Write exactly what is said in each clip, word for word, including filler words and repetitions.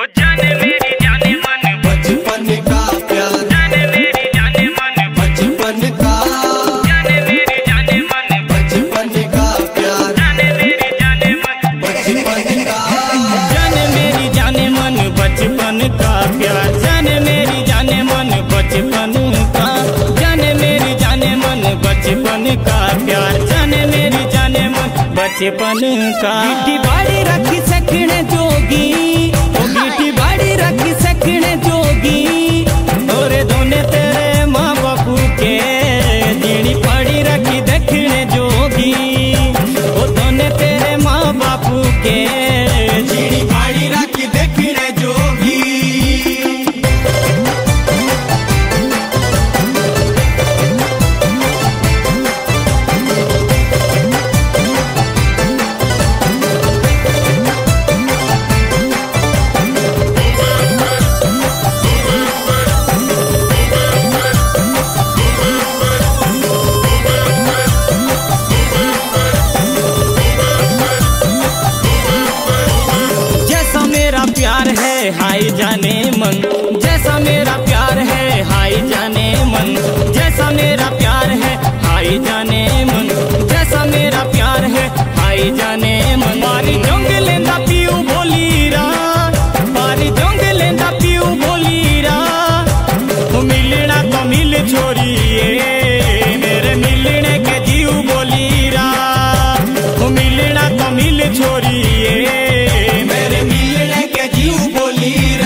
जाने मेरी जाने मन बचपन का प्यार, जाने मेरी जाने मन बचपन का, जाने मेरी जाने मन बचपन का प्यार, जाने मेरी जाने मन बचपन का, जाने मेरी जाने मन बचपन का प्यार, जाने मेरी जाने मन बचपन का, जाने मेरी जाने मन बचपन का प्यार, जाने मेरी जाने मन बचपन का। गिट्टी बाड़ी रखी सकने जोगी, ओ गिट्टी बाड़ी रखी सकने जोगी, और दोने तेरे माँ बापू के जीनी पड़ी रखी देखने जोगी, ओ दोने तेरे माँ बापू के जीनी पड़ी रखी देखने जोगी। प्यार है हाय जाने मन, जैसा मेरा प्यार है हाय जाने मन, जैसा मेरा प्यार है हाय जाने मन, जैसा मेरा प्यार है हाय जाने मन। मारी जोंग लेंदा पीऊ बोलीरा, मारी जोंग लेंदा पीऊ बोलीरा, मिलना तो मिल छोड़िए मेरे मिलने के जीव बोलीरा, मिलना तो मिल छोड़िए मेरे मिलने के जीव बोलीरा।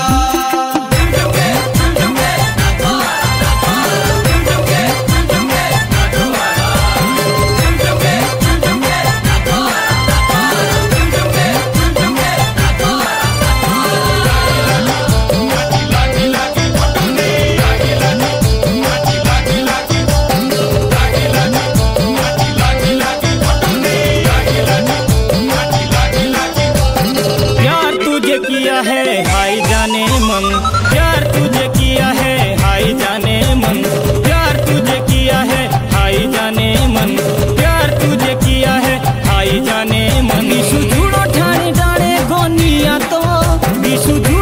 किया है हाय जाने मन, प्यार तुझे किया है हाय जाने मन, प्यार तुझे किया है हाय जाने मन, प्यार तुझे किया है हाय जाने मन। विशु जुड़ो ठाणे डाणे गोनिया तो, विशु